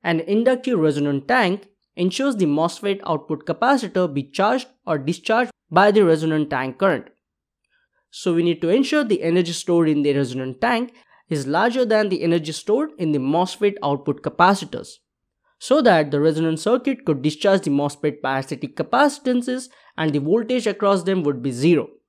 An inductive resonant tank ensures the MOSFET output capacitor be charged or discharged by the resonant tank current. So we need to ensure the energy stored in the resonant tank is larger than the energy stored in the MOSFET output capacitors, so that the resonant circuit could discharge the MOSFET parasitic capacitances and the voltage across them would be zero.